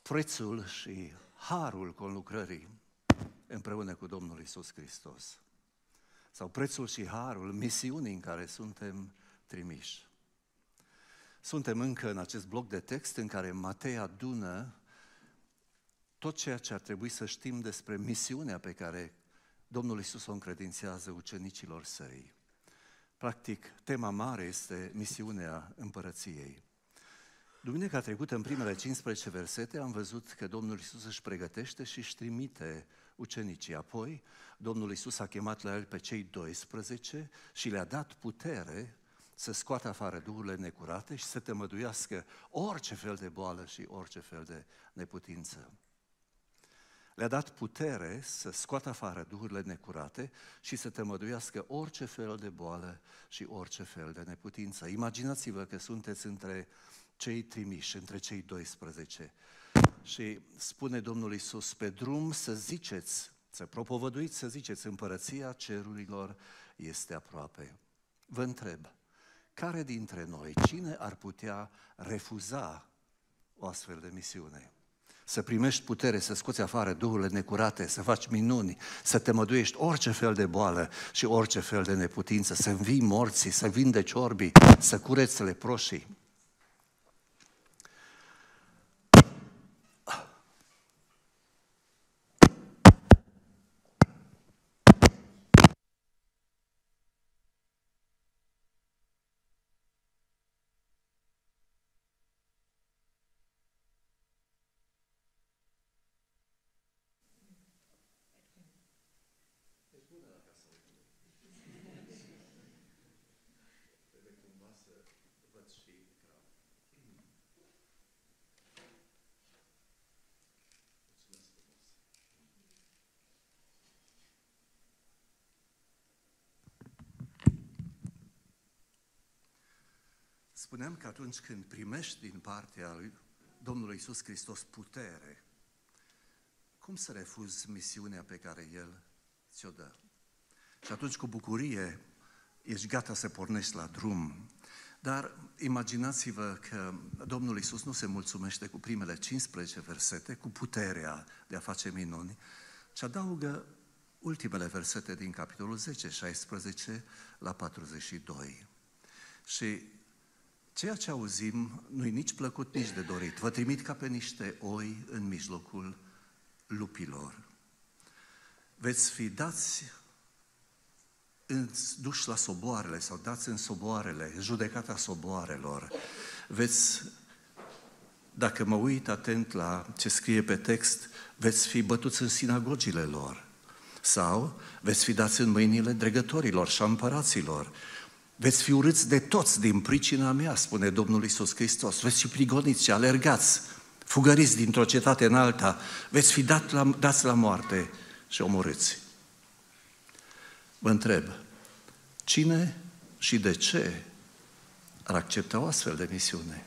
prețul și harul conlucrării împreună cu Domnul Iisus Hristos. Sau prețul și harul misiunii în care suntem trimiși. Suntem încă în acest bloc de text în care Matei adună tot ceea ce ar trebui să știm despre misiunea pe care Domnul Iisus o încredințează ucenicilor săi. Practic, tema mare este misiunea împărăției. Duminica trecută, în primele 15 versete, am văzut că Domnul Iisus își pregătește și își trimite ucenicii. Apoi, Domnul Iisus a chemat la el pe cei 12 și le-a dat putere să scoată afară duhurile necurate și să tămăduiască orice fel de boală și orice fel de neputință. Le-a dat putere să scoată afară duhurile necurate și să tămăduiască orice fel de boală și orice fel de neputință. Imaginați-vă că sunteți între cei trimiși, între cei 12. Și spune Domnul Iisus, pe drum să ziceți, să propovăduiți, să ziceți, împărăția cerurilor este aproape. Vă întreb, care dintre noi, cine ar putea refuza o astfel de misiune? Să primești putere, să scoți afară duhurile necurate, să faci minuni, să te măduiești orice fel de boală și orice fel de neputință, să învii morții, să vindeci orbii, să cureți leproșii. Spuneam că atunci când primești din partea lui Domnului Iisus Hristos putere, cum să refuzi misiunea pe care El ți-o dă? Și atunci cu bucurie ești gata să pornești la drum. Dar imaginați-vă că Domnul Iisus nu se mulțumește cu primele 15 versete, cu puterea de a face minuni, ci adaugă ultimele versete din capitolul 10, 16 la 42. Și ceea ce auzim nu-i nici plăcut, nici de dorit. Vă trimit ca pe niște oi în mijlocul lupilor. Veți fi duși la soboarele sau dați în soboarele, judecata soboarelor. Dacă mă uit atent la ce scrie pe text, veți fi bătuți în sinagogile lor. Sau veți fi dați în mâinile dregătorilor și a împăraților. Veți fi urâți de toți din pricina mea, spune Domnul Iisus Hristos. Veți fi prigoniți și alergați, fugăriți dintr-o cetate în alta. Veți fi dați la moarte și omorâți. Vă întreb, cine și de ce ar accepta o astfel de misiune?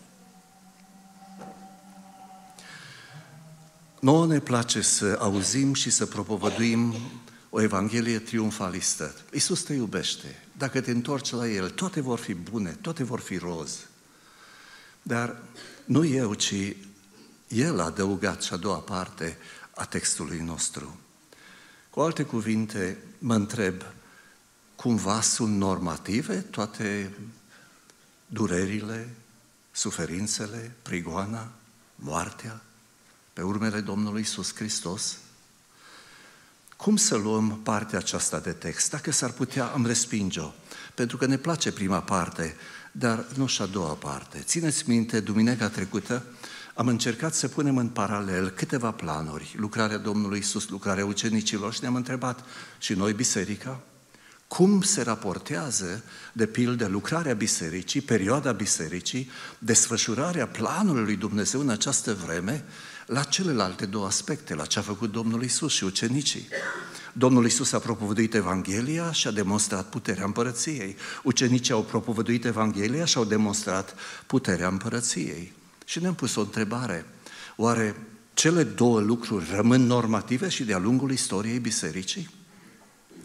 Nouă ne place să auzim și să propovăduim o evanghelie triumfalistă. Iisus te iubește. Dacă te întorci la El, toate vor fi bune, toate vor fi roz. Dar nu eu, ci El a adăugat și a doua parte a textului nostru. Cu alte cuvinte, mă întreb, cumva sunt normative toate durerile, suferințele, prigoana, moartea pe urmele Domnului Iisus Hristos? Cum să luăm partea aceasta de text? Dacă s-ar putea, am respinge-o, pentru că ne place prima parte, dar nu și a doua parte. Țineți minte, duminica trecută am încercat să punem în paralel câteva planuri, lucrarea Domnului Iisus, lucrarea ucenicilor, și ne-am întrebat, și noi biserica, cum se raportează, de pildă, lucrarea bisericii, perioada bisericii, desfășurarea planului lui Dumnezeu în această vreme, la celelalte două aspecte, la ce a făcut Domnul Iisus și ucenicii. Domnul Iisus a propovăduit Evanghelia și a demonstrat puterea împărăției. Ucenicii au propovăduit Evanghelia și au demonstrat puterea împărăției. Și ne-am pus o întrebare. Oare cele două lucruri rămân normative și de-a lungul istoriei bisericii?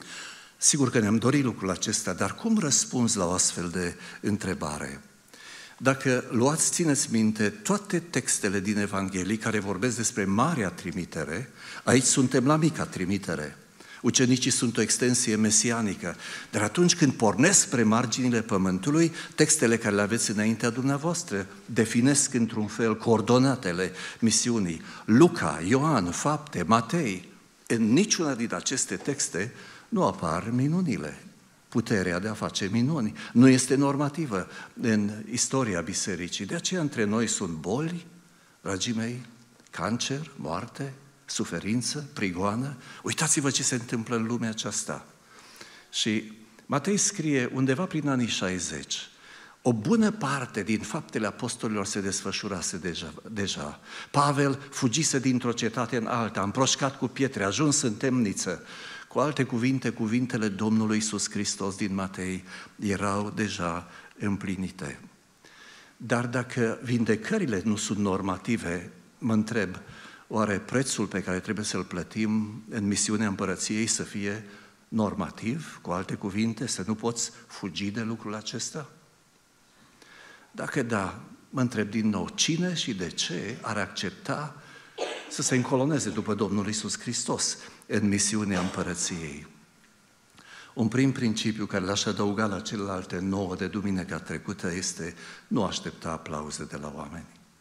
Sigur că ne-am dorit lucrul acesta, dar cum răspunzi la o astfel de întrebare? Dacă luați, țineți minte, toate textele din Evanghelii care vorbesc despre marea trimitere, aici suntem la mica trimitere. Ucenicii sunt o extensie mesianică, dar atunci când pornesc spre marginile pământului, textele care le aveți înaintea dumneavoastră definesc într-un fel coordonatele misiunii. Luca, Ioan, Fapte, Matei, în niciuna din aceste texte nu apar minunile. Puterea de a face minuni nu este normativă în istoria bisericii. De aceea între noi sunt boli, dragii mei, cancer, moarte, suferință, prigoană. Uitați-vă ce se întâmplă în lumea aceasta. Și Matei scrie undeva prin anii 60, o bună parte din faptele apostolilor se desfășurase deja. Pavel fugise dintr-o cetate în alta, împroșcat cu pietre, ajuns în temniță. Cu alte cuvinte, cuvintele Domnului Iisus Hristos din Matei erau deja împlinite. Dar dacă vindecările nu sunt normative, mă întreb, oare prețul pe care trebuie să-l plătim în misiunea împărăției să fie normativ? Cu alte cuvinte, să nu poți fugi de lucrul acesta? Dacă da, mă întreb din nou, cine și de ce ar accepta să se încoloneze după Domnul Iisus Hristos în misiunea împărăției? Un prim principiu care l-aș adăuga la celelalte 9 de duminica trecută este nu aștepta aplauze de la oameni.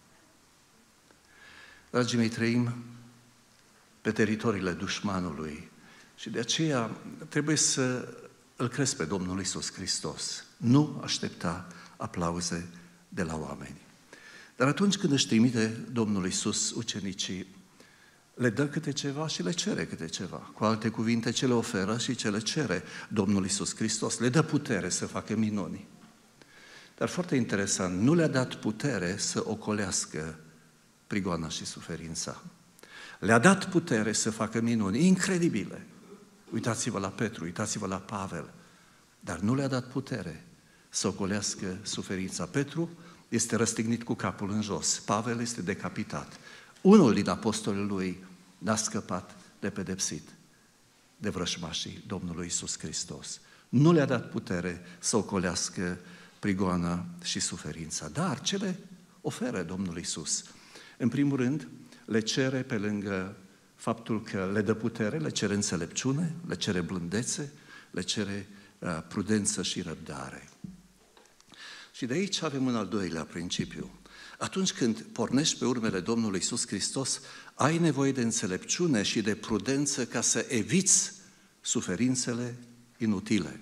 Dragii mei, trăim pe teritoriile dușmanului și de aceea trebuie să îl crezi pe Domnul Iisus Hristos. Nu aștepta aplauze de la oameni. Dar atunci când își trimite Domnul Iisus ucenicii, le dă câte ceva și le cere câte ceva. Cu alte cuvinte, ce le oferă și ce le cere Domnul Iisus Hristos. Le dă putere să facă minuni. Dar foarte interesant, nu le-a dat putere să ocolească prigoana și suferința. Le-a dat putere să facă minuni incredibile. Uitați-vă la Petru, uitați-vă la Pavel. Dar nu le-a dat putere să ocolească suferința. Petru este răstignit cu capul în jos. Pavel este decapitat. Unul din apostolii lui n-a scăpat de pedepsit de vrășmașii Domnului Iisus Hristos. Nu le-a dat putere să ocolească prigoana și suferința. Dar ce le oferă Domnul Iisus? În primul rând, le cere pe lângă faptul că le dă putere, le cere înțelepciune, le cere blândețe, le cere prudență și răbdare. Și de aici avem un al doilea principiu. Atunci când pornești pe urmele Domnului Iisus Hristos, ai nevoie de înțelepciune și de prudență ca să eviți suferințele inutile.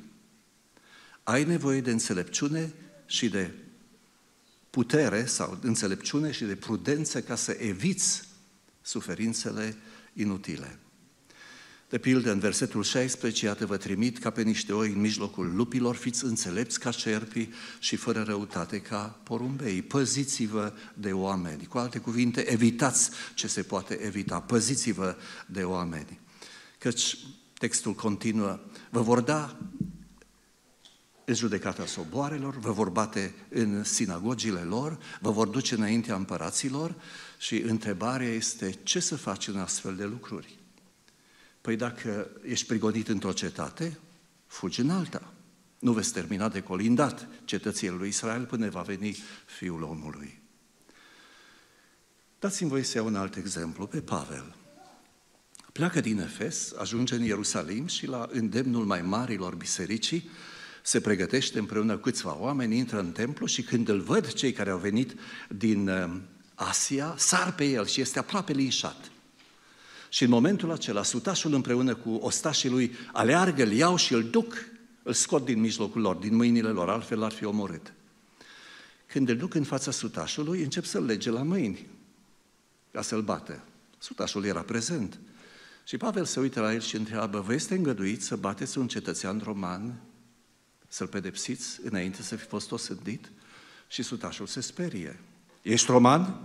Ai nevoie de înțelepciune și de putere sau înțelepciune și de prudență ca să eviți suferințele inutile. De pildă, în versetul 16, iată vă trimit ca pe niște oi în mijlocul lupilor, fiți înțelepți ca cerpii și fără răutate ca porumbei. Păziți-vă de oameni. Cu alte cuvinte, evitați ce se poate evita. Păziți-vă de oameni. Căci textul continuă, vă vor da în judecata soboarelor, vă vor bate în sinagogile lor, vă vor duce înaintea împăraților și întrebarea este ce să faci în astfel de lucruri? Păi dacă ești prigonit într-o cetate, fugi în alta. Nu veți termina de colindat cetățenii lui Israel până va veni Fiul omului. Dați-mi voie să iau un alt exemplu, pe Pavel. Pleacă din Efes, ajunge în Ierusalim și la îndemnul mai marilor bisericii se pregătește împreună cu câțiva oameni, intră în templu și când îl văd cei care au venit din Asia, sar pe el și este aproape linșat. Și în momentul acela, sutașul împreună cu ostașii lui aleargă, îl iau și îl duc, îl scot din mijlocul lor, din mâinile lor, altfel l-ar fi omorât. Când îl duc în fața sutașului, încep să-l lege la mâini, ca să-l bată. Sutașul era prezent. Și Pavel se uită la el și întreabă, vă este îngăduit să bateți un cetățean roman, să-l pedepsiți înainte să fi fost osândit? Și sutașul se sperie. Ești roman?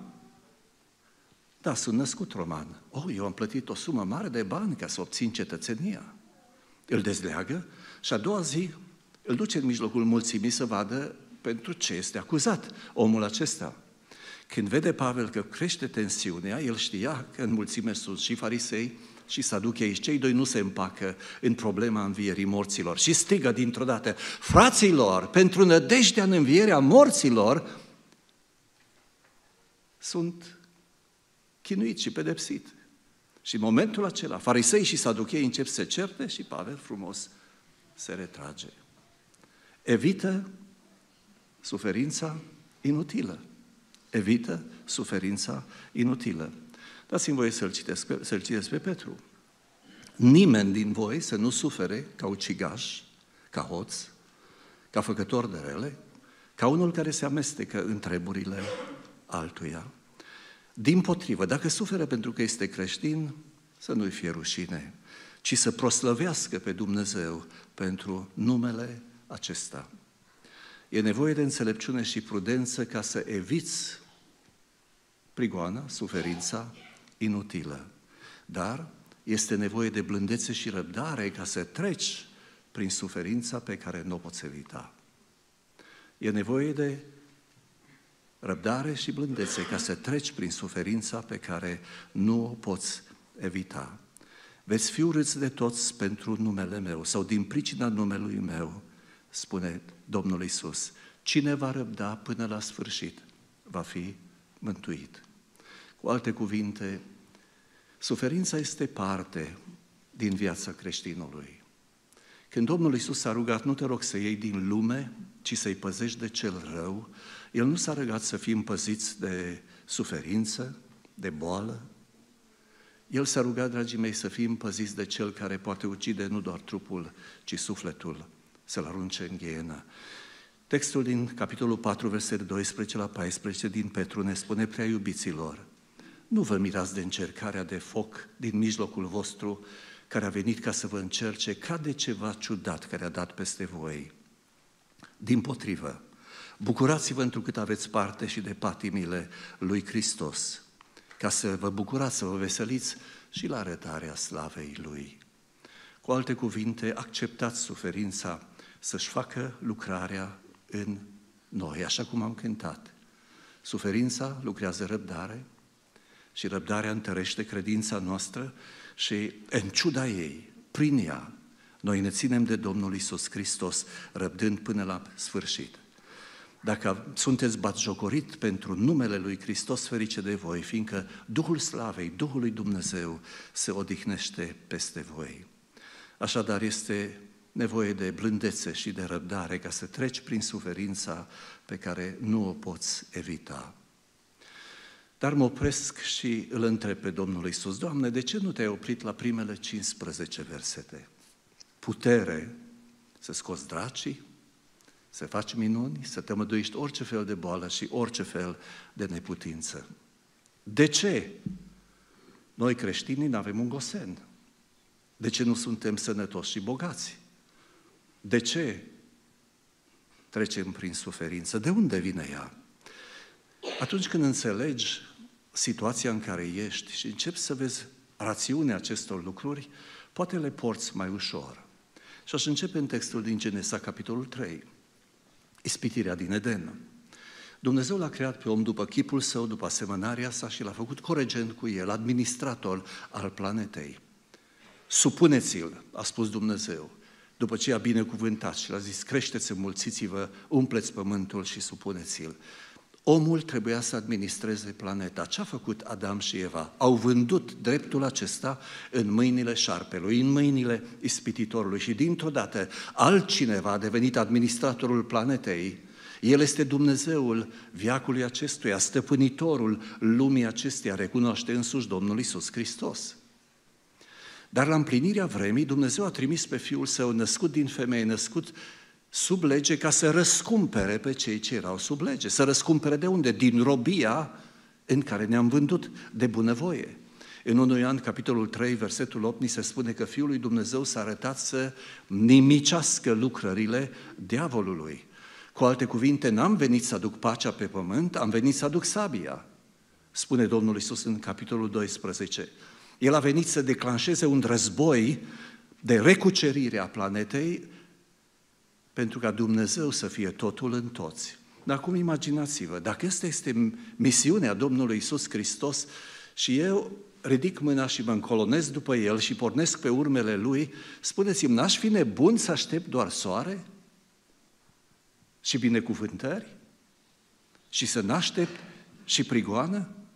Da, sunt născut roman. Eu am plătit o sumă mare de bani ca să obțin cetățenia. Îl dezleagă și a doua zi îl duce în mijlocul mulțimii să vadă pentru ce este acuzat omul acesta. Când vede Pavel că crește tensiunea, el știa că în mulțime sunt și farisei și saduchei, cei doi nu se împacă în problema învierii morților și strigă dintr-o dată, fraților, pentru nădejdea în învierea morților, sunt chinuiți și pedepsiți. Și în momentul acela, farisei și saduchei încep să se certe și Pavel frumos se retrage. Evită suferința inutilă. Evită suferința inutilă. Dați-mi voie să-l citesc pe Petru. Nimeni din voi să nu sufere ca ucigaș, ca hoț, ca făcător de rele, ca unul care se amestecă în treburile altuia. Dimpotrivă, dacă suferă pentru că este creștin, să nu-i fie rușine, ci să proslăvească pe Dumnezeu pentru numele acesta. E nevoie de înțelepciune și prudență ca să eviți prigoana, suferința inutilă. Dar este nevoie de blândețe și răbdare ca să treci prin suferința pe care nu o poți evita. E nevoie de răbdare și blândețe ca să treci prin suferința pe care nu o poți evita. Veți fi urâți de toți pentru numele meu sau din pricina numelui meu, spune Domnul Iisus. Cine va răbda până la sfârșit va fi mântuit. Cu alte cuvinte, suferința este parte din viața creștinului. Când Domnul Iisus s-a rugat, nu te rog să iei din lume, ci să-i păzești de cel rău, El nu s-a rugat să fim păziți de suferință, de boală. El s-a rugat, dragii mei, să fim păziți de cel care poate ucide nu doar trupul, ci sufletul, să-l arunce în ghienă. Textul din capitolul 4, verset 12 la 14 din Petru ne spune: prea iubiților, nu vă mirați de încercarea de foc din mijlocul vostru, care a venit ca să vă încerce ca de ceva ciudat care a dat peste voi. Dimpotrivă, bucurați-vă întrucât aveți parte și de patimile lui Hristos, ca să vă bucurați, să vă veseliți și la arătarea slavei Lui. Cu alte cuvinte, acceptați suferința să-și facă lucrarea în noi, așa cum am cântat. Suferința lucrează răbdare și răbdarea întărește credința noastră și în ciuda ei, prin ea, noi ne ținem de Domnul Iisus Hristos, răbdând până la sfârșit. Dacă sunteți batjocorit pentru numele lui Hristos, ferice de voi, fiindcă Duhul Slavei, Duhul lui Dumnezeu se odihnește peste voi. Așadar, este nevoie de blândețe și de răbdare ca să treci prin suferința pe care nu o poți evita. Dar mă opresc și îl întreb pe Domnul Iisus: Doamne, de ce nu te-ai oprit la primele 15 versete? Putere să scoți dracii, să faci minuni, să tămăduiești orice fel de boală și orice fel de neputință. De ce noi creștinii nu avem un gosen? De ce nu suntem sănătoși și bogați? De ce trecem prin suferință? De unde vine ea? Atunci când înțelegi situația în care ești și începi să vezi rațiunea acestor lucruri, poate le porți mai ușor. Și aș începe în textul din Genesa, capitolul 3, ispitirea din Eden. Dumnezeu l-a creat pe om după chipul său, după asemănarea sa și l-a făcut coregent cu el, administrator al planetei. Supuneți-l, a spus Dumnezeu, după ce a binecuvântat și l-a zis: creșteți, înmulțiți-vă, umpleți pământul și supuneți-l. Omul trebuia să administreze planeta. Ce a făcut Adam și Eva? Au vândut dreptul acesta în mâinile șarpelui, în mâinile ispititorului și dintr-o dată altcineva a devenit administratorul planetei. El este Dumnezeul veacului acestuia, stăpânitorul lumii acesteia, recunoaște însuși Domnul Iisus Hristos. Dar la împlinirea vremii, Dumnezeu a trimis pe Fiul Său, născut din femeie, născut sub lege, ca să răscumpere pe cei ce erau sub lege. Să răscumpere de unde? Din robia în care ne-am vândut de bunăvoie. În 1 Ioan, capitolul 3, versetul 8, ni se spune că Fiul lui Dumnezeu s-a arătat să nimicească lucrările diavolului. Cu alte cuvinte, n-am venit să aduc pacea pe pământ, am venit să aduc sabia, spune Domnul Iisus în capitolul 12. El a venit să declanșeze un război de recucerire a planetei, pentru ca Dumnezeu să fie totul în toți. Dar acum imaginați-vă, dacă asta este misiunea Domnului Iisus Hristos și eu ridic mâna și mă încolonez după El și pornesc pe urmele Lui, spuneți-mi, n-aș fi nebun să aștept doar soare și binecuvântări? Și să n-aștept și prigoană?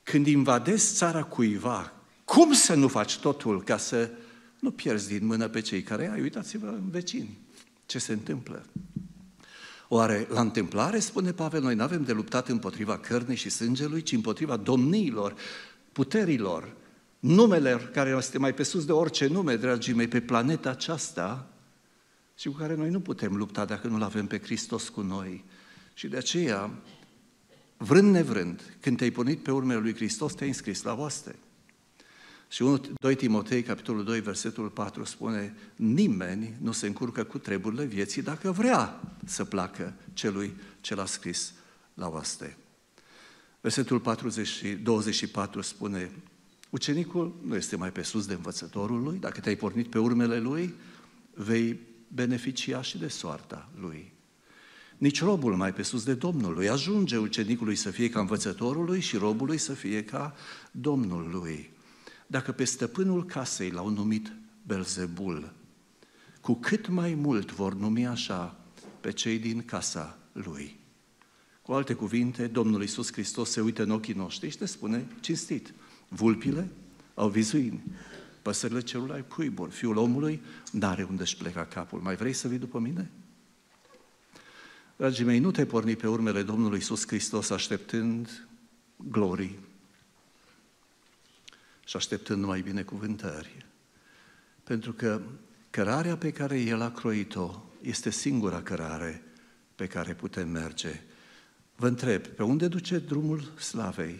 când invadezi țara cuiva, cum să nu faci totul ca să nu pierzi din mână pe cei care ai? Uitați-vă în vecini ce se întâmplă. Oare la întâmplare, spune Pavel, noi nu avem de luptat împotriva cărnii și sângelui, ci împotriva domniilor, puterilor, numele care este mai pe sus de orice nume, dragii mei, pe planeta aceasta și cu care noi nu putem lupta dacă nu-L avem pe Hristos cu noi. Și de aceea, vrând nevrând, când te-ai pornit pe urmele lui Hristos, te-ai înscris la oaste. Și 2 Timotei, capitolul 2, versetul 4 spune: nimeni nu se încurcă cu treburile vieții dacă vrea să placă celui ce l-a scris la oaste. Versetul 24 spune: ucenicul nu este mai pe sus de învățătorul lui, dacă te-ai pornit pe urmele lui, vei beneficia și de soarta lui. Nici robul mai pe sus de Domnului. Ajunge ucenicului să fie ca învățătorului și robului să fie ca Domnul lui. Dacă pe stăpânul casei l-au numit Belzebul, cu cât mai mult vor numi așa pe cei din casa lui. Cu alte cuvinte, Domnul Iisus Hristos se uită în ochii noștri și ne spune cinstit: vulpile au vizuini, păsările cerului au cuiburi, Fiul omului n-are unde își pleca capul. Mai vrei să vii după mine? Dragii mei, nu te porni pe urmele Domnului Iisus Hristos așteptând glorii și așteptând numai binecuvântări. Pentru că cărarea pe care El a croit-o este singura cărare pe care putem merge. Vă întreb, pe unde duce drumul slavei?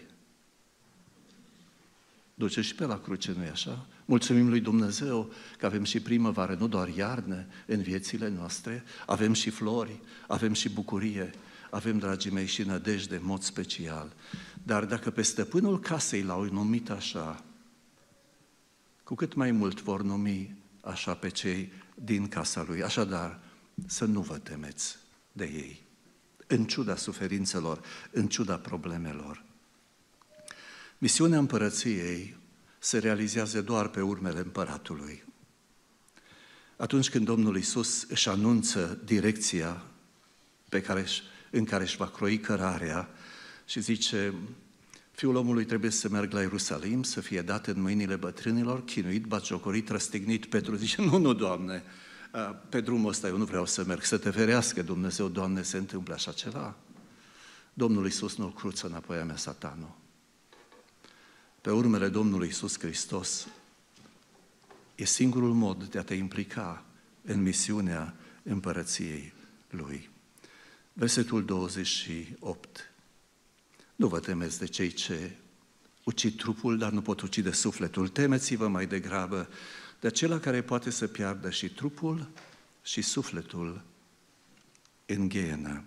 Duce și pe la cruce, nu-i așa? Mulțumim lui Dumnezeu că avem și primăvară, nu doar iarnă în viețile noastre, avem și flori, avem și bucurie, avem, dragii mei, și nădejde în mod special. Dar dacă pe stăpânul casei l-au numit așa, cu cât mai mult vor numi așa pe cei din casa lui. Așadar, să nu vă temeți de ei, în ciuda suferințelor, în ciuda problemelor. Misiunea împărăției se realizează doar pe urmele împăratului. Atunci când Domnul Iisus își anunță direcția în care își va croi cărarea și zice: Fiul omului trebuie să meargă la Ierusalim, să fie dat în mâinile bătrânilor, chinuit, batjocorit, răstignit. Petru zice: nu, Doamne, pe drumul ăsta eu nu vreau să merg, să te ferească Dumnezeu, Doamne, se întâmplă așa ceva. Domnul Iisus nu-l cruță înapoi a mea, Satanul. Pe urmele Domnului Iisus Hristos e singurul mod de a te implica în misiunea împărăției Lui. Versetul 28. Nu vă temeți de cei ce ucid trupul, dar nu pot ucide sufletul. Temeți-vă mai degrabă de acela care poate să piardă și trupul și sufletul în ghenă.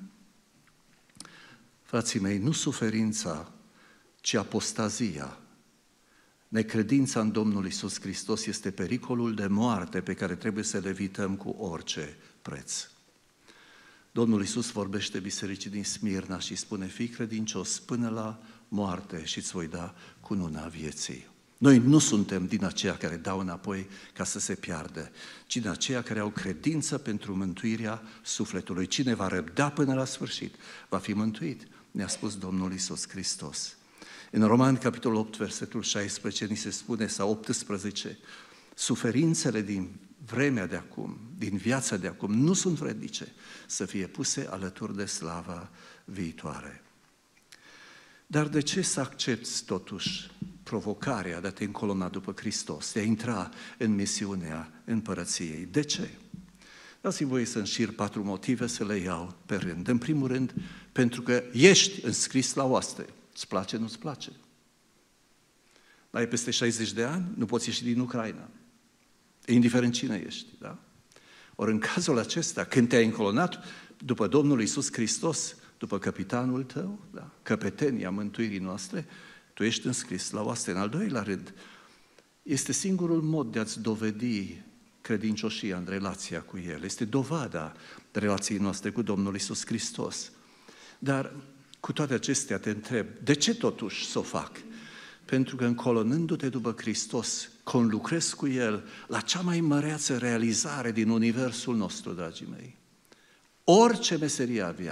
Frații mei, nu suferința, ci apostazia, necredința în Domnul Iisus Hristos este pericolul de moarte pe care trebuie să le evităm cu orice preț. Domnul Iisus vorbește bisericii din Smirna și spune: fii credincios până la moarte și îți voi da cununa vieții. Noi nu suntem din aceia care dau înapoi ca să se piardă, ci din aceia care au credință pentru mântuirea sufletului. Cine va răbda până la sfârșit va fi mântuit, ne-a spus Domnul Iisus Hristos. În Romani, capitolul 8, versetul 16, ni se spune, sau 18, suferințele din vremea de acum, din viața de acum, nu sunt vrednice să fie puse alături de slava viitoare. Dar de ce să accepți totuși provocarea de a te încolona după Hristos, de a intra în misiunea împărăției? De ce? Dați-mi voie să înșir 4 motive, să le iau pe rând. În primul rând, pentru că ești înscris la oaste. Îți place, nu-ți place. Ai peste 60 de ani, nu poți ieși din Ucraina. Indiferent cine ești, da? Ori în cazul acesta, când te-ai încolonat după Domnul Iisus Hristos, după capitanul tău, da? Căpetenia mântuirii noastre, tu ești înscris la oaste. În al doilea rând, este singurul mod de a-ți dovedi credincioșia în relația cu El. Este dovada relației noastre cu Domnul Iisus Hristos. Dar cu toate acestea te întreb, de ce totuși să o fac? Pentru că încolonându-te după Hristos, conlucrezi cu El la cea mai măreață realizare din universul nostru, dragii mei. Orice meserie avea,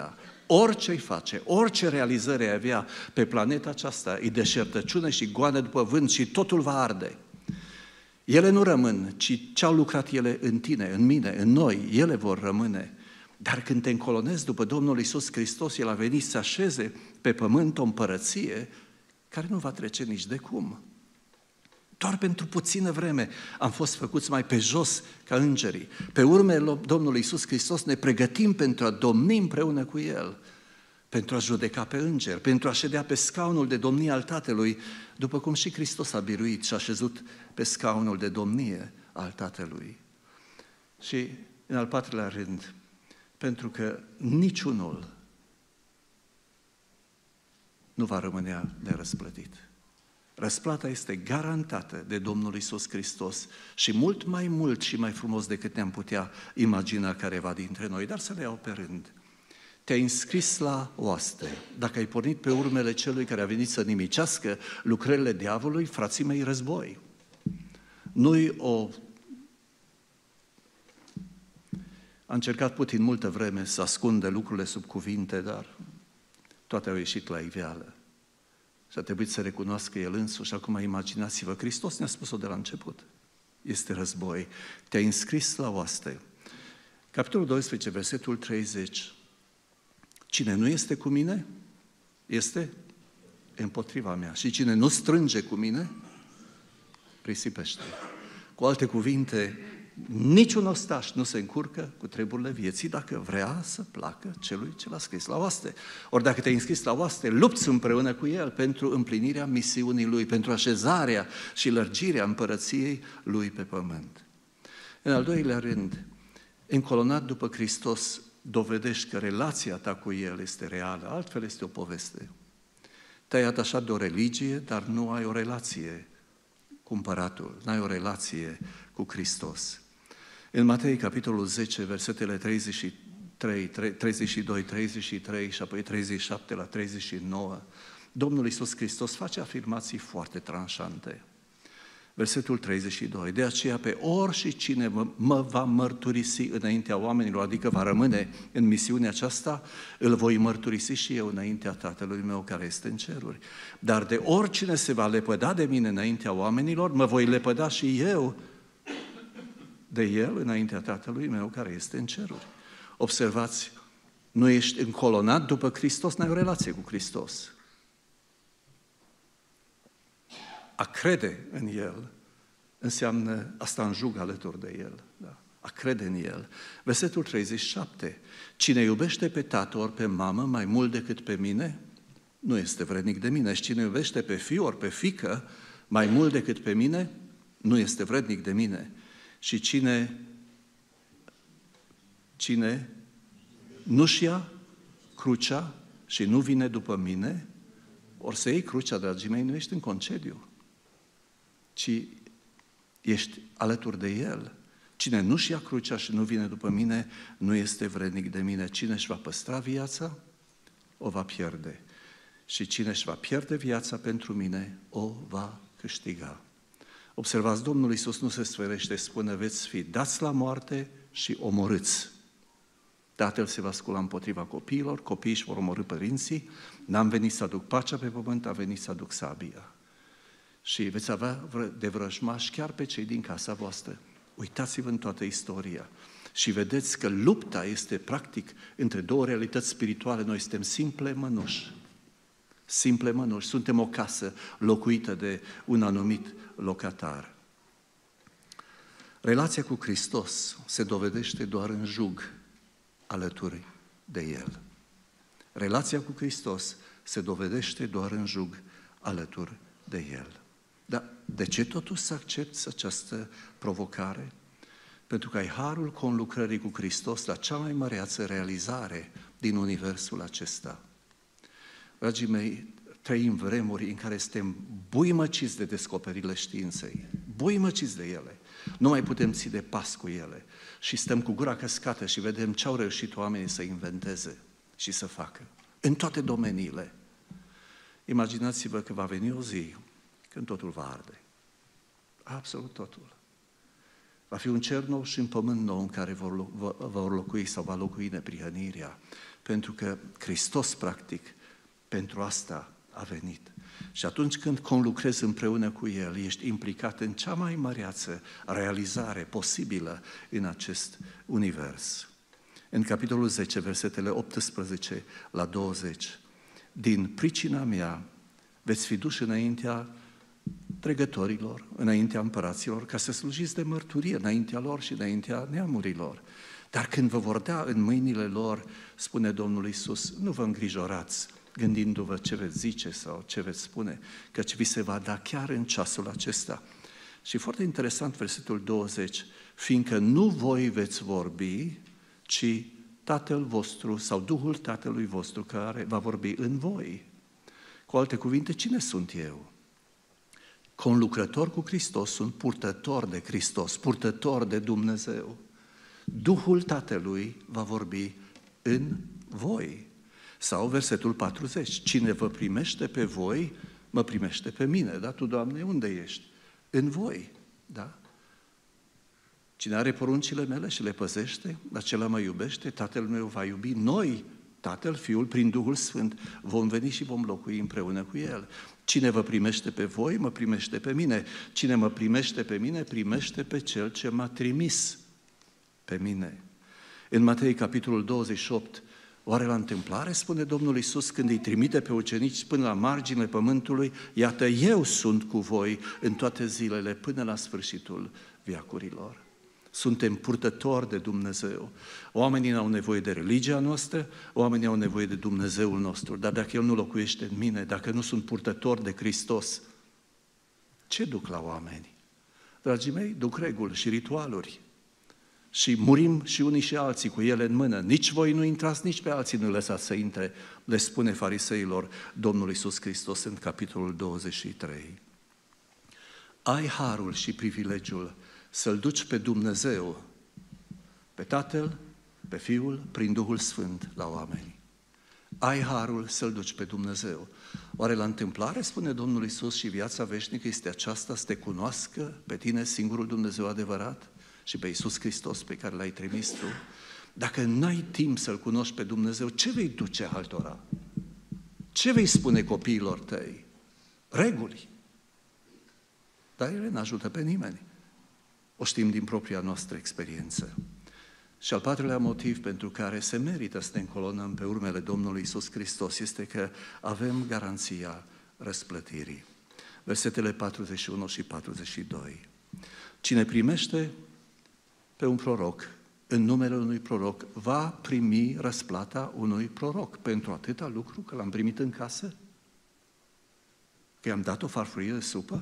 Orice îi face, orice realizare ai avea pe planeta aceasta, e deșertăciune și goană după vânt și totul va arde. Ele nu rămân, ci ce-au lucrat ele în tine, în mine, în noi, ele vor rămâne. Dar când te încolonezi după Domnul Iisus Hristos, El a venit să așeze pe pământ o împărăție care nu va trece nici de cum. Doar pentru puțină vreme am fost făcuți mai pe jos ca îngerii. Pe urmele Domnului Iisus Hristos ne pregătim pentru a domni împreună cu El, pentru a judeca pe îngeri, pentru a ședea pe scaunul de domnie al Tatălui, după cum și Hristos a biruit și a șezut pe scaunul de domnie al Tatălui. Și în al patrulea rând, pentru că niciunul nu va rămâne nerăsplătit. Răsplata este garantată de Domnul Iisus Hristos și mult mai mult și mai frumos decât ne-am putea imagina careva dintre noi. Dar să le iau pe rând. Te-ai înscris la oaste. Dacă ai pornit pe urmele celui care a venit să nimicească lucrările diavolului, frații mei, război. Nu-i o... A încercat Putin multă vreme să ascundă lucrurile sub cuvinte, dar toate au ieșit la iveală. Și a trebuit să recunoască el însuși. Acum imaginați-vă, Hristos ne-a spus-o de la început. Este război. Te-ai înscris la oaste. Capitolul 12, versetul 30. Cine nu este cu mine, este împotriva mea. Și cine nu strânge cu mine, risipește. Cu alte cuvinte, niciun ostaș nu se încurcă cu treburile vieții dacă vrea să placă celui ce l-a scris la oaste. Ori dacă te-ai înscris la oaste, lupți împreună cu el pentru împlinirea misiunii lui, pentru așezarea și lărgirea împărăției lui pe pământ. În al doilea rând, încolonat după Hristos, dovedești că relația ta cu el este reală, altfel este o poveste. Te-ai atașat de o religie, dar nu ai o relație cu împăratul, n-ai o relație cu Hristos. În Matei, capitolul 10, versetele 32, 33 și apoi 37 la 39, Domnul Iisus Hristos face afirmații foarte tranșante. Versetul 32, de aceea pe oricine mă va mărturisi înaintea oamenilor, adică va rămâne în misiunea aceasta, îl voi mărturisi și eu înaintea Tatălui meu care este în ceruri. Dar de oricine se va lepăda de mine înaintea oamenilor, mă voi lepăda și eu de el înaintea Tatălui meu care este în ceruri. Observați, nu ești încolonat după Hristos, n-ai o relație cu Hristos. A crede în El înseamnă a sta în jug alături de El. Da? A crede în El. Versetul 37. Cine iubește pe tată ori pe mamă mai mult decât pe mine, nu este vrednic de mine. Și cine iubește pe fiu ori pe fiică mai mult decât pe mine, nu este vrednic de mine. Și cine nu-și ia crucea și nu vine după mine, ori să iei crucea, dragii mei, nu ești în concediu, ci ești alături de El. Cine nu-și ia crucea și nu vine după mine, nu este vrednic de mine. Cine își va păstra viața, o va pierde. Și cine își va pierde viața pentru mine, o va câștiga. Observați, Domnul Iisus nu se sferește, spune, veți fi dați la moarte și omorâți. Tatăl se va scula împotriva copiilor, copiii își vor omorî părinții, n-am venit să aduc pacea pe pământ, am venit să aduc sabia. Și veți avea de vrăjmași chiar pe cei din casa voastră. Uitați-vă în toată istoria și vedeți că lupta este practic între două realități spirituale. Noi suntem simple mănuși. Simple mănuși. Suntem o casă locuită de un anumit locatar. Relația cu Hristos se dovedește doar în jug alături de El. Relația cu Hristos se dovedește doar în jug alături de El. Dar de ce totuși să accepți această provocare? Pentru că ai harul conlucrării cu Hristos la cea mai măreață realizare din universul acesta. Dragii mei, trăim vremuri în care suntem buimăciți de descoperirile științei, buimăciți de ele. Nu mai putem ține pas cu ele și stăm cu gura căscată și vedem ce au reușit oamenii să inventeze și să facă, în toate domeniile. Imaginați-vă că va veni o zi când totul va arde. Absolut totul. Va fi un cer nou și un pământ nou în care vor locui sau va locui neprihănirea. Pentru că Hristos, practic, pentru asta a venit. Și atunci când conlucrezi împreună cu El, ești implicat în cea mai măreață realizare posibilă în acest univers. În capitolul 10, versetele 18 la 20, din pricina mea veți fi duși înaintea dregătorilor, înaintea împăraților, ca să slujiți de mărturie înaintea lor și înaintea neamurilor. Dar când vă vor da în mâinile lor, spune Domnul Iisus, nu vă îngrijorați gândindu-vă ce veți zice sau ce veți spune, căci vi se va da chiar în ceasul acesta. Și foarte interesant versetul 20, fiindcă nu voi veți vorbi, ci Tatăl vostru sau Duhul Tatălui vostru care va vorbi în voi. Cu alte cuvinte, cine sunt eu? Conlucrător cu Hristos, sunt purtător de Hristos, purtător de Dumnezeu. Duhul Tatălui va vorbi în voi. Sau versetul 40, cine vă primește pe voi, mă primește pe mine. Da? Tu, Doamne, unde ești? În voi. Da? Cine are poruncile mele și le păzește, acela mă iubește, Tatăl meu va iubi. Noi, Tatăl, Fiul, prin Duhul Sfânt, vom veni și vom locui împreună cu El. Cine vă primește pe voi, mă primește pe mine. Cine mă primește pe mine, primește pe Cel ce m-a trimis pe mine. În Matei, capitolul 28, oare la întâmplare, spune Domnul Iisus, când îi trimite pe ucenici până la marginile pământului, iată, eu sunt cu voi în toate zilele până la sfârșitul veacurilor. Suntem purtători de Dumnezeu. Oamenii au nevoie de religia noastră, oamenii au nevoie de Dumnezeul nostru, dar dacă El nu locuiește în mine, dacă nu sunt purtători de Hristos, ce duc la oameni? Dragii mei, duc reguli și ritualuri. Și murim și unii și alții cu ele în mână. Nici voi nu intrați, nici pe alții nu lăsați să intre, le spune fariseilor Domnul Iisus Hristos în capitolul 23. Ai harul și privilegiul să-L duci pe Dumnezeu, pe Tatăl, pe Fiul, prin Duhul Sfânt la oameni. Ai harul să-L duci pe Dumnezeu. Oare la întâmplare, spune Domnul Iisus, și viața veșnică este aceasta, să te cunoască pe tine singurul Dumnezeu adevărat și pe Iisus Hristos pe care L-ai trimis tu? Dacă n-ai timp să-L cunoști pe Dumnezeu, ce vei duce altora? Ce vei spune copiilor tăi? Reguli. Dar ele n-ajută pe nimeni. O știm din propria noastră experiență. Și al patrulea motiv pentru care se merită să ne încolonăm pe urmele Domnului Iisus Hristos este că avem garanția răsplătirii. Versetele 41 și 42. Cine primește pe un proroc, în numele unui proroc, va primi răsplata unui proroc pentru atâta lucru că l-am primit în casă? Că i-am dat o farfurie de supă?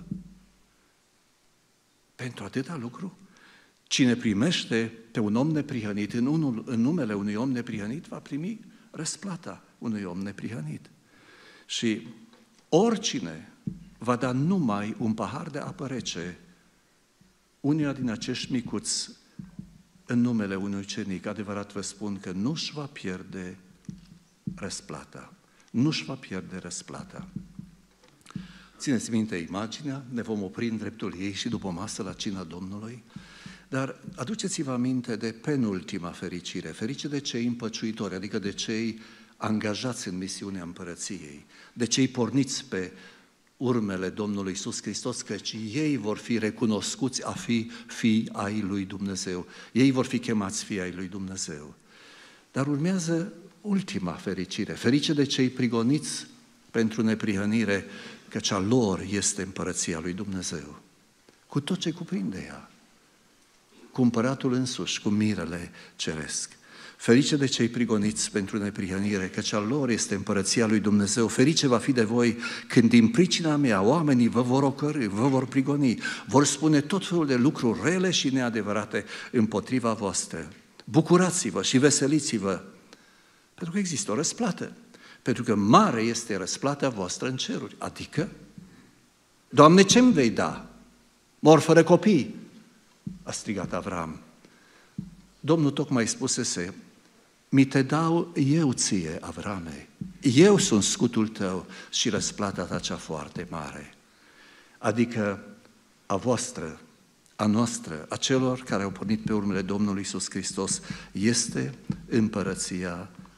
Pentru atâta lucru? Cine primește pe un om neprihănit în numele unui om neprihănit va primi răsplata unui om neprihănit. Și oricine va da numai un pahar de apă rece unuia din acești micuți în numele unui ucenic, adevărat vă spun că nu-și va pierde răsplata. Nu-și va pierde răsplata. Țineți minte imaginea, ne vom opri în dreptul ei și după masă la cina Domnului, dar aduceți-vă aminte de penultima fericire, ferice de cei împăciuitori, adică de cei angajați în misiunea împărăției, de cei porniți pe urmele Domnului Iisus Hristos, căci ei vor fi recunoscuți a fi fii ai lui Dumnezeu. Ei vor fi chemați fii ai lui Dumnezeu. Dar urmează ultima fericire, ferice de cei prigoniți pentru neprihănire, căci a lor este împărăția lui Dumnezeu. Cu tot ce cuprinde ea. Cu împăratul însuși, cu mirele ceresc. Ferice de cei prigoniți pentru neprihănire, căci a lor este împărăția lui Dumnezeu. Ferice va fi de voi când din pricina mea oamenii vă vor ocărî, vă vor prigoni, vor spune tot felul de lucruri rele și neadevărate împotriva voastră. Bucurați-vă și veseliți-vă, pentru că există o răsplată. Pentru că mare este răsplata voastră în ceruri. Adică, Doamne, ce-mi vei da? Mor fără copii, a strigat Avram. Domnul tocmai spusese, mi te dau eu ție, Avrame, eu sunt scutul tău și răsplata ta cea foarte mare. Adică a voastră, a noastră, a celor care au pornit pe urmele Domnului Iisus Hristos, este împărăția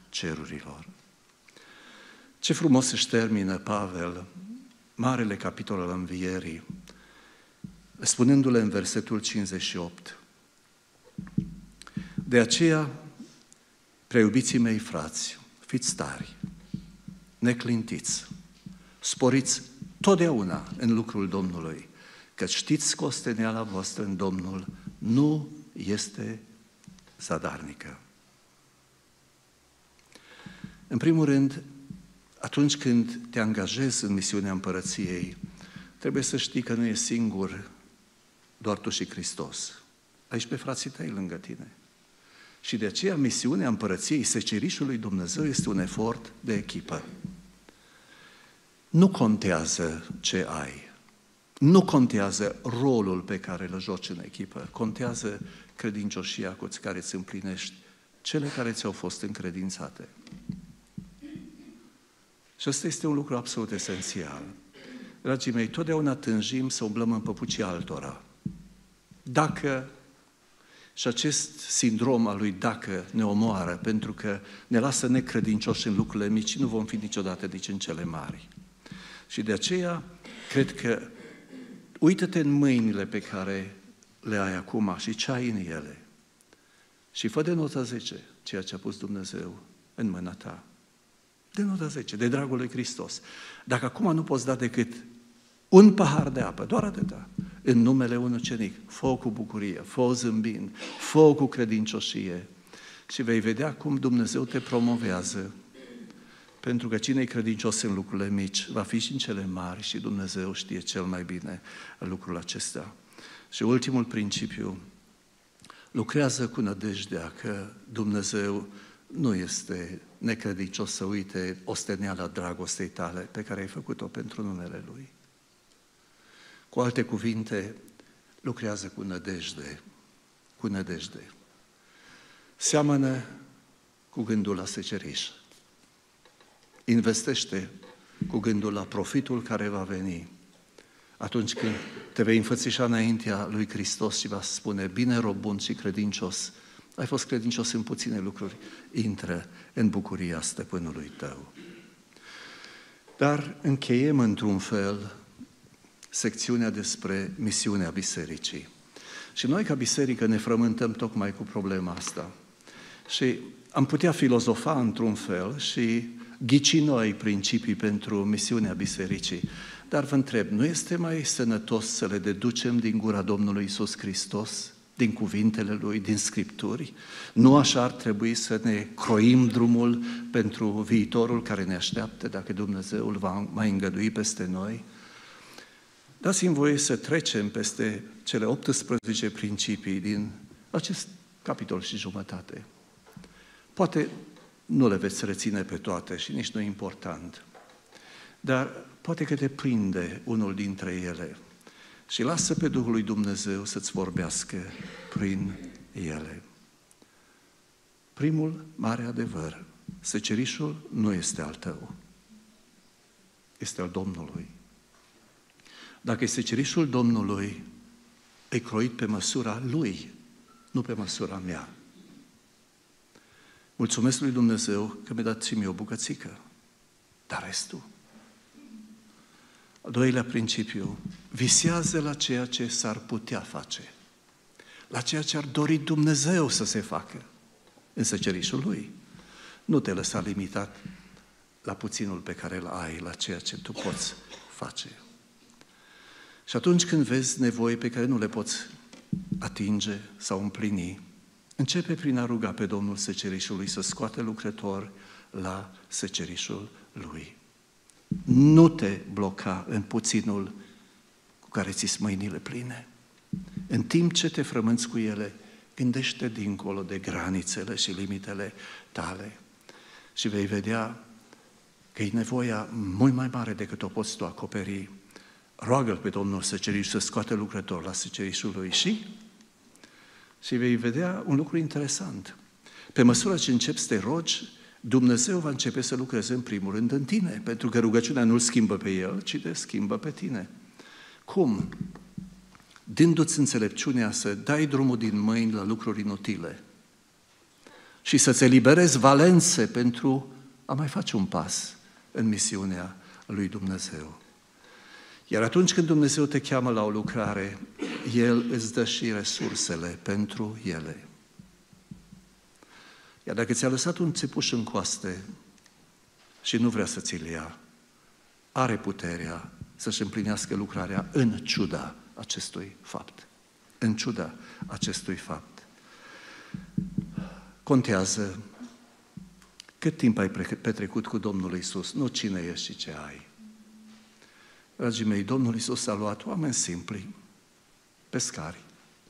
cerurilor. Ce frumos își termină Pavel marele capitol al învierii, spunându-le în versetul 58. De aceea, preiubiții mei frați, fiți tari, neclintiți, sporiți totdeauna în lucrul Domnului, că știți că osteneala voastră în Domnul nu este zadarnică. În primul rând, atunci când te angajezi în misiunea împărăției, trebuie să știi că nu e singur doar tu și Hristos. Ai și pe frații tăi lângă tine. Și de aceea misiunea împărăției, secerișul lui Dumnezeu, este un efort de echipă. Nu contează ce ai. Nu contează rolul pe care îl joci în echipă. Contează credincioșia cu care îți împlinești cele care ți-au fost încredințate. Și ăsta este un lucru absolut esențial. Dragii mei, totdeauna tânjim să umblăm în păpucii altora. Dacă, și acest sindrom al lui dacă ne omoară, pentru că ne lasă necredincioși în lucrurile mici, nu vom fi niciodată nici în cele mari. Și de aceea, cred că, uită-te în mâinile pe care le ai acum și ce ai în ele. Și fă de nota 10 ceea ce a pus Dumnezeu în mâna ta. De nota 10, de dragul lui Hristos. Dacă acum nu poți da decât un pahar de apă, doar atâta, în numele unui ucenic, fă cu bucurie, fă zâmbind, fă cu credincioșie și vei vedea cum Dumnezeu te promovează. Pentru că cine e credincios în lucrurile mici, va fi și în cele mari și Dumnezeu știe cel mai bine lucrul acesta. Și ultimul principiu, lucrează cu nădejdea că Dumnezeu nu este necredincios să uite osteneala dragostei tale pe care ai făcut-o pentru numele Lui. Cu alte cuvinte, lucrează cu nădejde, cu nădejde. Seamănă cu gândul la seceriș. Investește cu gândul la profitul care va veni atunci când te vei înfățișa înaintea lui Hristos și va spune, bine rob bun și credincios, ai fost credincios în puține lucruri, intră în bucuria stăpânului tău. Dar încheiem într-un fel secțiunea despre misiunea bisericii. Și noi ca biserică ne frământăm tocmai cu problema asta. Și am putea filozofa într-un fel și ghici noi principii pentru misiunea bisericii. Dar vă întreb, nu este mai sănătos să le deducem din gura Domnului Iisus Hristos, din cuvintele Lui, din Scripturi? Nu așa ar trebui să ne croim drumul pentru viitorul care ne așteaptă, dacă Dumnezeu îl va mai îngădui peste noi? Dați-mi voie să trecem peste cele 18 principii din acest capitol și jumătate. Poate nu le veți reține pe toate și nici nu e important, dar poate că te prinde unul dintre ele și lasă pe Duhul lui Dumnezeu să-ți vorbească prin ele. Primul mare adevăr, secerișul nu este al tău, este al Domnului. Dacă e secerișul Domnului, e croit pe măsura Lui, nu pe măsura mea. Mulțumesc lui Dumnezeu că mi-a dat și mie o bucățică, dar restul. Al doilea principiu, visează la ceea ce s-ar putea face, la ceea ce ar dori Dumnezeu să se facă în secerișul Lui. Nu te lăsa limitat la puținul pe care îl ai, la ceea ce tu poți face. Și atunci când vezi nevoi pe care nu le poți atinge sau împlini, începe prin a ruga pe Domnul secerișului să scoate lucrători la secerișul Lui. Nu te bloca în puținul cu care ți-s mâinile pline. În timp ce te frămânți cu ele, gândește dincolo de granițele și limitele tale și vei vedea că e nevoia mult mai mare decât o poți tu acoperi. Roagă-L pe Domnul seceriș să scoate lucrători la secerișul Lui și vei vedea un lucru interesant. Pe măsură ce începi să te rogi, Dumnezeu va începe să lucreze în primul rând în tine, pentru că rugăciunea nu-L schimbă pe El, ci te schimbă pe tine. Cum? Dându-ți înțelepciunea să dai drumul din mâini la lucruri inutile și să-ți eliberezi valențe pentru a mai face un pas în misiunea lui Dumnezeu. Iar atunci când Dumnezeu te cheamă la o lucrare, El îți dă și resursele pentru ele. Iar dacă ți-a lăsat un țipuș în coaste și nu vrea să ți-l ia, are puterea să-și împlinească lucrarea în ciuda acestui fapt. În ciuda acestui fapt. Contează cât timp ai petrecut cu Domnul Iisus, nu cine ești și ce ai. Dragii mei, Domnul Iisus a luat oameni simpli, pescari.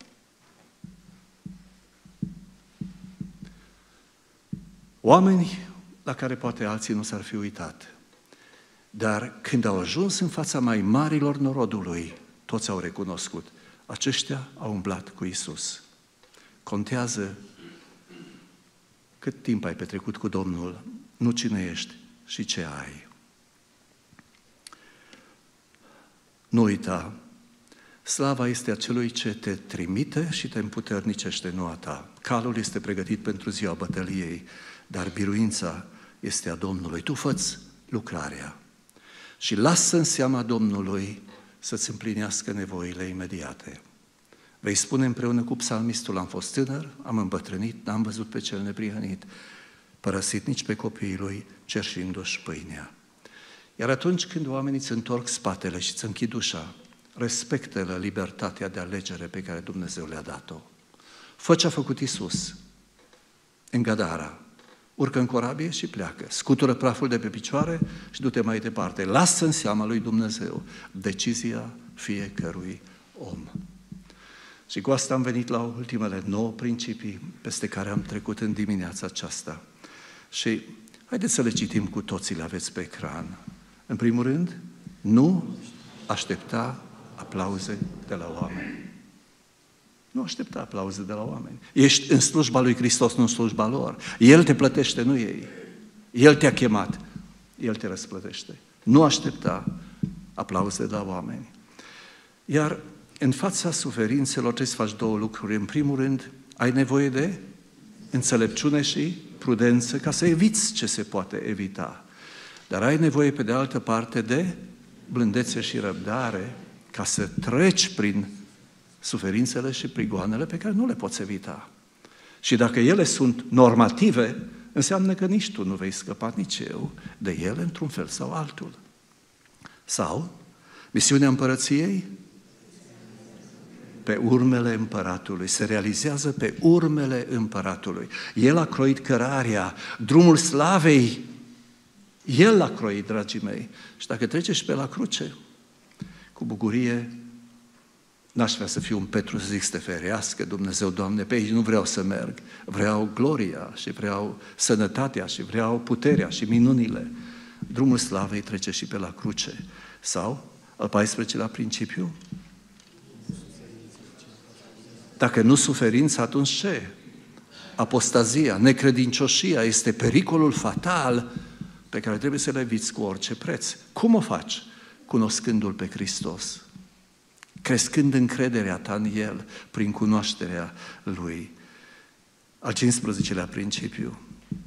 Oameni la care poate alții nu s-ar fi uitat. Dar când au ajuns în fața mai marilor norodului, toți au recunoscut. Aceștia au umblat cu Iisus. Contează cât timp ai petrecut cu Domnul, nu cine ești și ce ai. Nu uita, slava este a celui ce te trimite și te împuternicește, nu a ta. Calul este pregătit pentru ziua bătăliei, dar biruința este a Domnului. Tu fă-ți lucrarea și lasă în seama Domnului să-ți împlinească nevoile imediate. Vei spune împreună cu psalmistul, am fost tânăr, am îmbătrânit, n-am văzut pe cel neprihănit, părăsit nici pe copiii lui, cerșindu-și pâinea. Iar atunci când oamenii îți întorc spatele și îți închid ușa, respectă-le libertatea de alegere pe care Dumnezeu le-a dat-o. Fă ce a făcut Iisus în Gadara. Urcă în corabie și pleacă. Scutură praful de pe picioare și du-te mai departe. Lasă în seama lui Dumnezeu decizia fiecărui om. Și cu asta am venit la ultimele 9 principii peste care am trecut în dimineața aceasta. Și haideți să le citim cu toții, le aveți pe ecran. În primul rând, nu aștepta aplauze de la oameni. Nu aștepta aplauze de la oameni. Ești în slujba lui Hristos, nu în slujba lor. El te plătește, nu ei. El te-a chemat, El te răsplătește. Nu aștepta aplauze de la oameni. Iar în fața suferințelor trebuie să faci 2 lucruri. În primul rând, ai nevoie de înțelepciune și prudență ca să eviți ce se poate evita. Dar ai nevoie, pe de altă parte, de blândețe și răbdare ca să treci prin suferințele și prigoanele pe care nu le poți evita. Și dacă ele sunt normative, înseamnă că nici tu nu vei scăpa, nici eu, de ele într-un fel sau altul. Sau, misiunea împărăției pe urmele împăratului, se realizează pe urmele împăratului. El a croit cărarea, drumul slavei, El l-a croit, dragii mei. Și dacă treceți pe la cruce, cu bucurie, n-aș vrea să fiu un Petru să zic să te ferească Dumnezeu, Doamne, pe aici nu vreau să merg. Vreau gloria și vreau sănătatea și vreau puterea și minunile. Drumul slavei trece și pe la cruce. Sau, al 14-lea principiu, dacă nu suferința, atunci ce? Apostazia, necredincioșia este pericolul fatal pe care trebuie să le eviți cu orice preț. Cum o faci? Cunoscându-L pe Hristos, crescând încrederea ta în El, prin cunoașterea Lui. Al 15-lea principiu.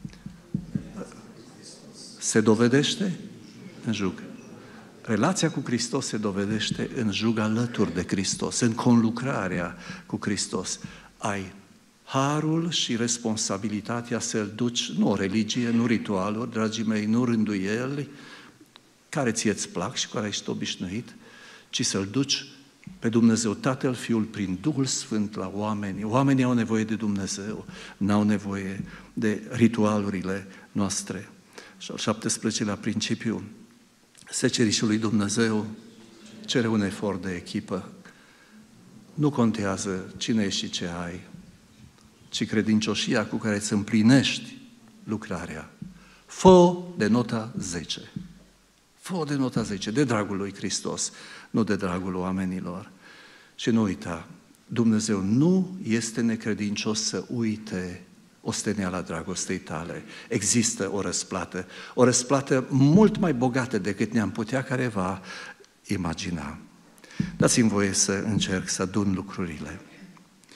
Se dovedește în jug. Relația cu Hristos se dovedește în jug alături de Hristos, în conlucrarea cu Hristos. Ai harul și responsabilitatea să-L duci, nu o religie, nu ritualuri, dragii mei, nu rânduieli, care ție-ți plac și care ești obișnuit, ci să-L duci pe Dumnezeu Tatăl, Fiul, prin Duhul Sfânt la oameni. Oamenii au nevoie de Dumnezeu, n-au nevoie de ritualurile noastre. Și al 17-lea principiu, secerișul lui Dumnezeu cere un efort de echipă. Nu contează cine ești și ce ai, ci credincioșia cu care îți împlinești lucrarea. Fă de nota 10. Fă de nota 10, de dragul lui Hristos, nu de dragul oamenilor. Și nu uita, Dumnezeu nu este necredincios să uite osteniala dragostei tale. Există o răsplată mult mai bogată decât ne-am putea careva imagina. Dați-mi voie să încerc să adun lucrurile.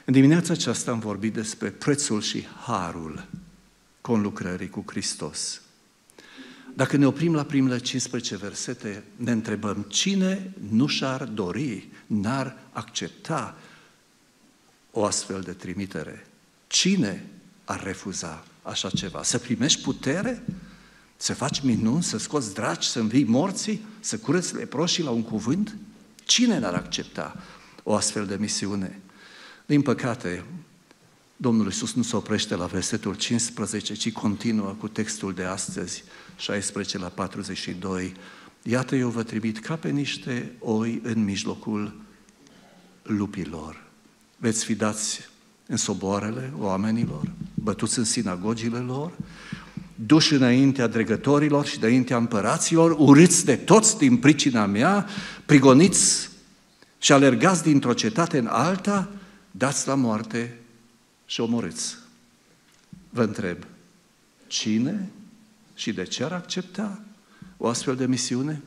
În dimineața aceasta am vorbit despre prețul și harul conlucrării cu Hristos. Dacă ne oprim la primele 15 versete, ne întrebăm cine nu și-ar dori, n-ar accepta o astfel de trimitere? Cine ar refuza așa ceva? Să primești putere? Să faci minuni? Să scoți draci? Să învii morții? Să cureți leproșii la un cuvânt? Cine n-ar accepta o astfel de misiune? Din păcate, Domnul Iisus nu se oprește la versetul 15, ci continuă cu textul de astăzi, 16 la 42. Iată, eu vă trimit ca pe niște oi în mijlocul lupilor. Veți fi dați în soboarele oamenilor, bătuți în sinagogile lor, duși înaintea dregătorilor și înaintea împăraților, urâți de toți din pricina mea, prigoniți și alergați dintr-o cetate în alta, dați la moarte și omorâți. Vă întreb, cine și de ce ar accepta o astfel de misiune?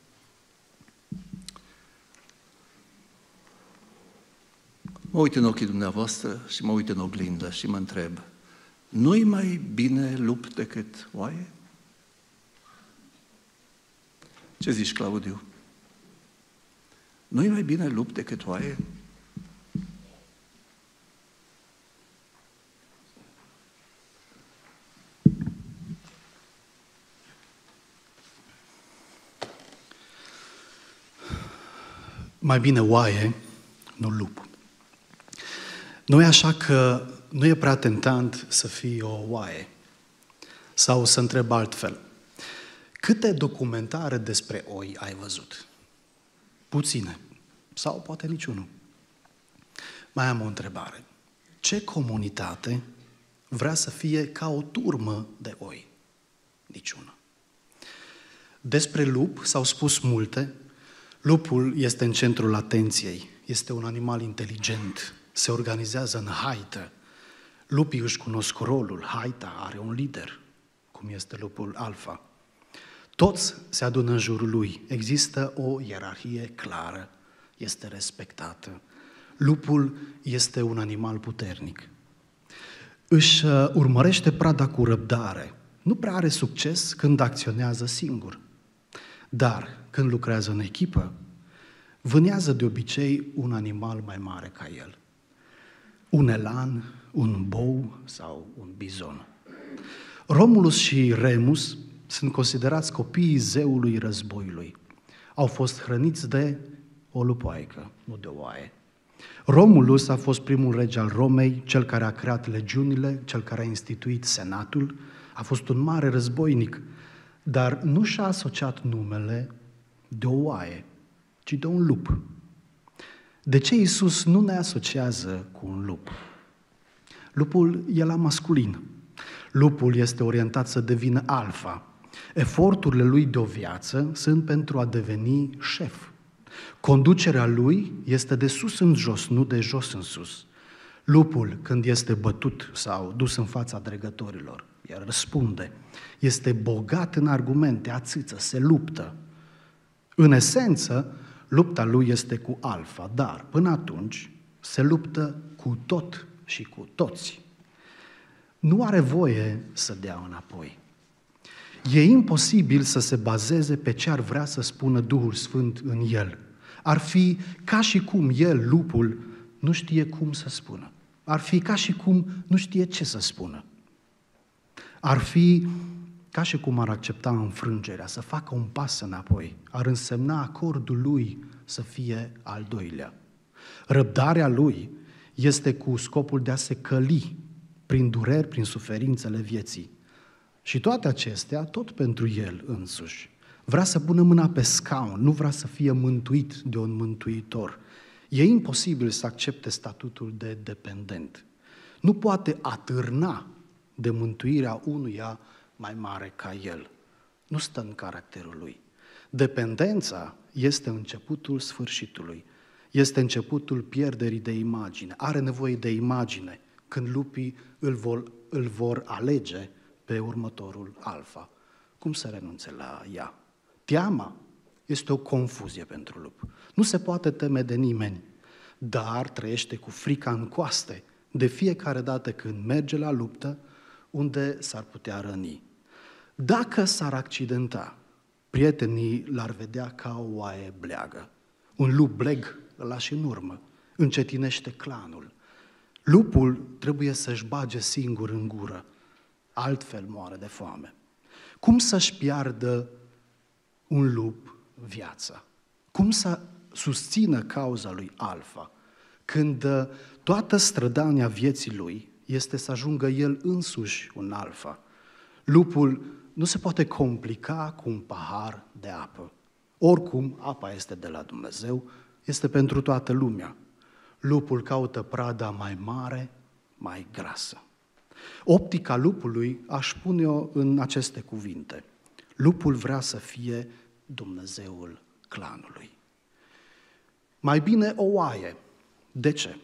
Mă uit în ochii dumneavoastră și mă uit în oglindă și mă întreb, nu-i mai bine lup decât oaie? Ce zici, Claudiu? Nu-i mai bine lup decât oaie? Mai bine oaie, nu lup. Nu e așa că nu e prea tentant să fii o oaie? Sau să întreb altfel, câte documentare despre oi ai văzut? Puține. Sau poate niciunul. Mai am o întrebare. Ce comunitate vrea să fie ca o turmă de oi? Niciuna. Despre lup s-au spus multe. Lupul este în centrul atenției. Este un animal inteligent. Se organizează în haită. Lupii își cunosc rolul. Haita are un lider, cum este lupul alfa. Toți se adună în jurul lui. Există o ierarhie clară. Este respectată. Lupul este un animal puternic. Își urmărește prada cu răbdare. Nu prea are succes când acționează singur. Dar când lucrează în echipă, vânează de obicei un animal mai mare ca el. Un elan, un bou sau un bizon. Romulus și Remus sunt considerați copiii zeului războiului. Au fost hrăniți de o lupoaică, nu de o oaie. Romulus a fost primul rege al Romei, cel care a creat legiunile, cel care a instituit senatul, a fost un mare războinic, dar nu și-a asociat numele de o oaie, ci de un lup. De ce Iisus nu ne asociază cu un lup? Lupul e la masculin. Lupul este orientat să devină alfa. Eforturile lui de o viață sunt pentru a deveni șef. Conducerea lui este de sus în jos, nu de jos în sus. Lupul, când este bătut sau dus în fața dregătorilor, el răspunde. Este bogat în argumente, ațâță, se luptă. În esență, lupta lui este cu alfa, dar până atunci se luptă cu tot și cu toți. Nu are voie să dea înapoi. E imposibil să se bazeze pe ce ar vrea să spună Duhul Sfânt în el. Ar fi ca și cum el, lupul, nu știe cum să spună. Ar fi ca și cum nu știe ce să spună. Ar fi ca și cum ar accepta înfrângerea, să facă un pas înapoi. Ar însemna acordul lui să fie al doilea. Răbdarea lui este cu scopul de a se căli prin dureri, prin suferințele vieții. Și toate acestea, tot pentru el însuși. Vrea să pună mâna pe scaun, nu vrea să fie mântuit de un mântuitor. E imposibil să accepte statutul de dependent. Nu poate atârna de mântuirea unuia mai mare ca el. Nu stă în caracterul lui. Dependența este începutul sfârșitului. Este pierderii de imagine. Are nevoie de imagine când lupii îl vor alege pe următorul alfa. Cum să renunțe la ea? Teama este o confuzie pentru lup. Nu se poate teme de nimeni, dar trăiește cu frica în coaste de fiecare dată când merge la luptă unde s-ar putea răni. Dacă s-ar accidenta, prietenii l-ar vedea ca o oaie bleagă. Un lup bleg îl lași în urmă, încetinește clanul. Lupul trebuie să-și bage singur în gură, altfel moare de foame. Cum să-și piardă un lup viața? Cum să susțină cauza lui Alfa când toată strădania vieții lui este să ajungă el însuși un alfa? Lupul nu se poate complica cu un pahar de apă. Oricum, apa este de la Dumnezeu, este pentru toată lumea. Lupul caută prada mai mare, mai grasă. Optica lupului aș pune-o în aceste cuvinte. Lupul vrea să fie Dumnezeul clanului. Mai bine o oaie. De ce?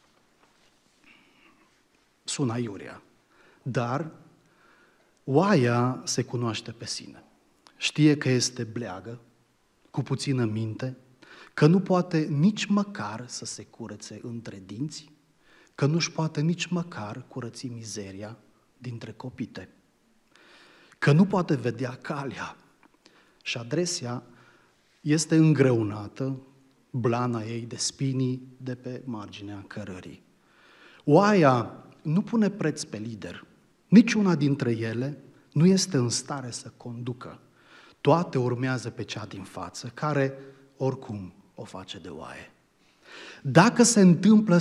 Sună aiurea. Dar oaia se cunoaște pe sine. Știe că este bleagă, cu puțină minte, că nu poate nici măcar să se curețe între dinți, că nu-și poate nici măcar curăți mizeria dintre copite, că nu poate vedea calea și adresa este îngreunată, blana ei de spinii de pe marginea cărării. Oaia nu pune preț pe lider, niciuna dintre ele nu este în stare să conducă. Toate urmează pe cea din față, care oricum o face de oaie. Dacă se întâmplă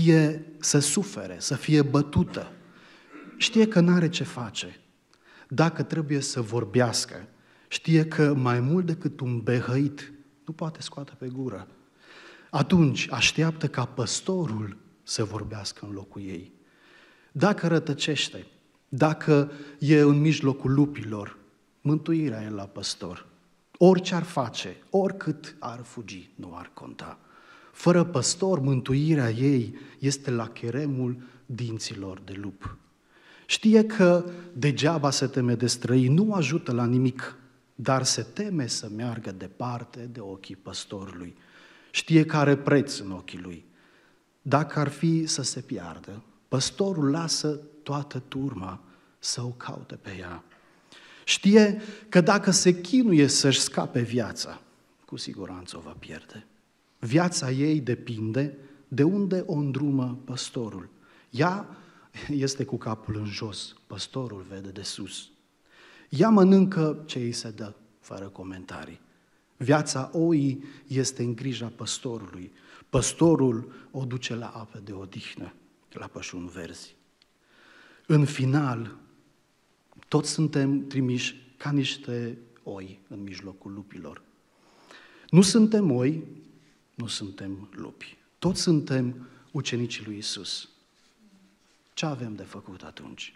să sufere, să fie bătută, știe că n-are ce face. Dacă trebuie să vorbească, știe că mai mult decât un behăit nu poate scoate pe gură. Atunci așteaptă ca păstorul să vorbească în locul ei. Dacă rătăcește, dacă e în mijlocul lupilor, mântuirea e la păstor. Orice ar face, oricât ar fugi, nu ar conta. Fără păstor, mântuirea ei este la cheremul dinților de lup. Știe că degeaba se teme de străini, nu ajută la nimic, dar se teme să meargă departe de ochii păstorului. Știe că are preț în ochii lui. Dacă ar fi să se piardă, păstorul lasă toată turma să o caute pe ea. Știe că dacă se chinuie să-și scape viața, cu siguranță o va pierde. Viața ei depinde de unde o îndrumă păstorul. Ea este cu capul în jos, păstorul vede de sus. Ea mănâncă ce îi se dă, fără comentarii. Viața oii este în grija păstorului. Păstorul o duce la ape de odihnă, la pășuni verzi. În final, toți suntem trimiși ca niște oi în mijlocul lupilor. Nu suntem oi, nu suntem lupi. Toți suntem ucenicii lui Iisus. Ce avem de făcut atunci?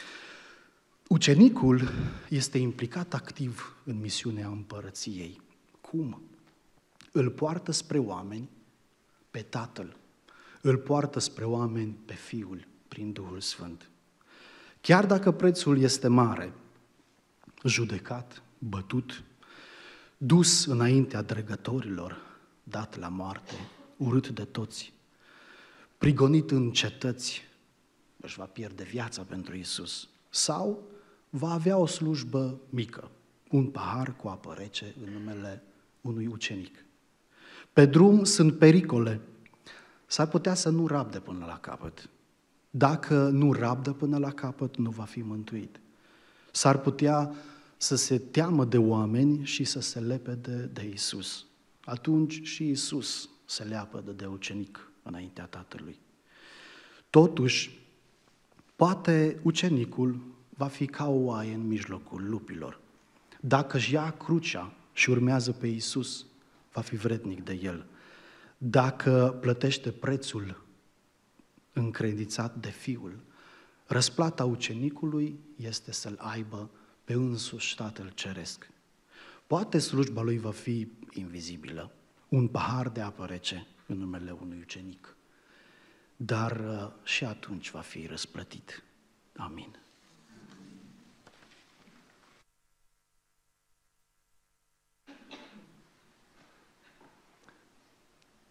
Ucenicul este implicat activ în misiunea împărăției. Cum? Îl poartă spre oameni pe Tatăl, îl poartă spre oameni pe Fiul prin Duhul Sfânt. Chiar dacă prețul este mare, judecat, bătut, dus înaintea dregătorilor, dat la moarte, urât de toți, prigonit în cetăți, își va pierde viața pentru Iisus, sau va avea o slujbă mică, un pahar cu apă rece în numele unui ucenic. Pe drum sunt pericole, s-ar putea să nu rabde până la capăt. Dacă nu rabdă până la capăt, nu va fi mântuit. S-ar putea să se teamă de oameni și să se lepede de Iisus. Atunci și Iisus se leapădă de ucenic înaintea Tatălui. Totuși, poate ucenicul va fi ca o oaie în mijlocul lupilor. Dacă își ia crucea și urmează pe Iisus, va fi vrednic de el. Dacă plătește prețul încredințat de Fiul, răsplata ucenicului este să-l aibă pe însuși Tatăl Ceresc. Poate slujba lui va fi invizibilă, un pahar de apă rece în numele unui ucenic, dar și atunci va fi răsplătit. Amin.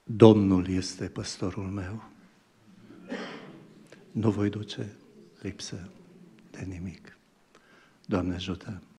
Domnul este păstorul meu. Nu voi duce lipsă de nimic. Doamne ajută!